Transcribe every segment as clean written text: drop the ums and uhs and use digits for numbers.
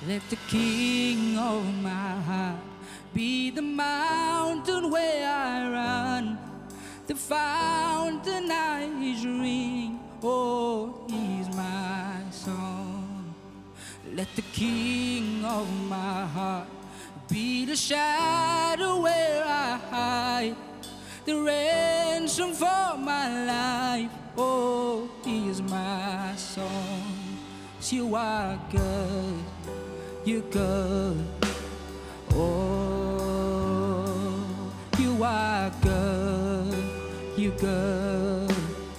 Let the king of my heart be the mountain where I run, the fountain I drink. Oh, he's my song. Let the king of my heart be the shadow where I hide, the ransom for my life. Oh, he is my song. You are good, you're good. Oh, you are good, you're good.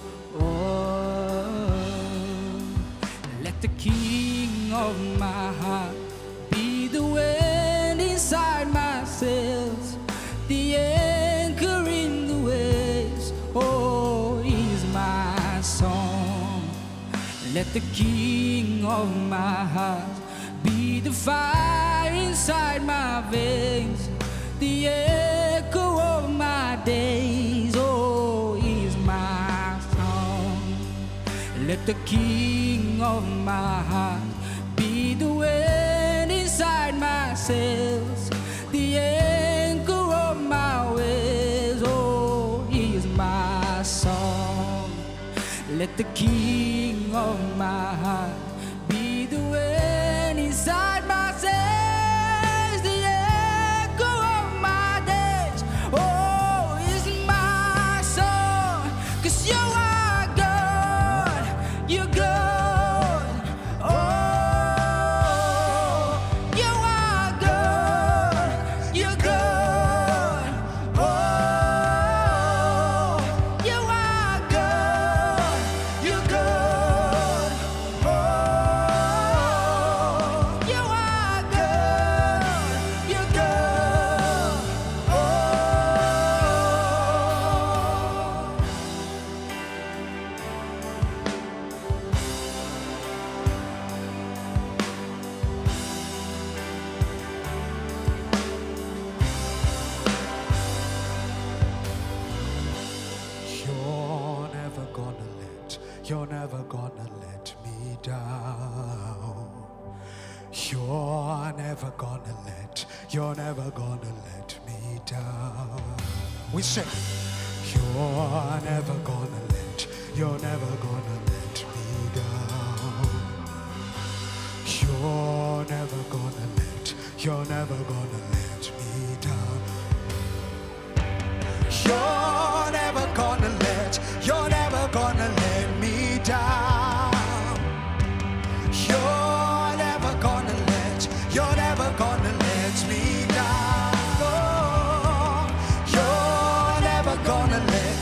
Oh, let the king of my heart be the wind inside my sails, the anchor in the waves. Oh, he's my song. Let the king of my heart be the fire inside my veins, the echo of my days. Oh, he's my song. Let the king of my heart be the wind inside my sails, the anchor of my ways. Oh, he is my song. Let the king of my heart be the wind inside my sails, the echo of my days. Oh, it's my song, 'cause you are good, you're good. Oh, you are good, you're good. Oh, you are good, you're good. Oh, you are good, you're good. Oh. You're never gonna let me down. You're never gonna let me down. We sing. You're never gonna let me down. You're never gonna let me down. You're never gonna let me down. You're never gonna let me down. Oh, you're never gonna let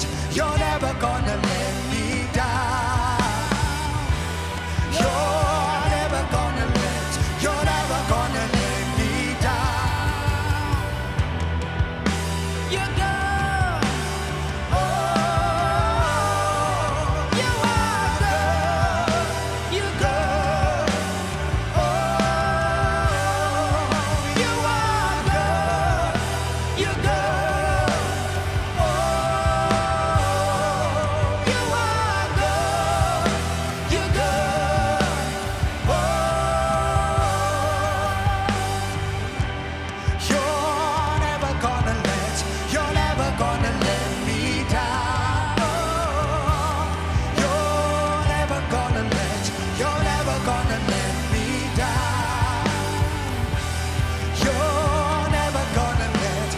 me down. You're never gonna let me down. You're good. Oh, you are good, you're good. Oh, you are good, you're good. Oh, you are good, you're good. Oh, you're never gonna let me down. You're never gonna let me down. You're never gonna let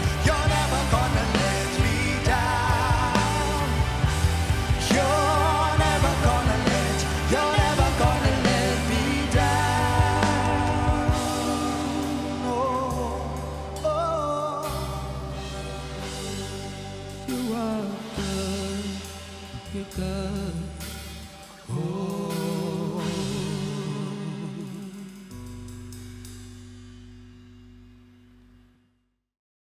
me down. You're never gonna let me down. Oh, oh. you are good, you're good.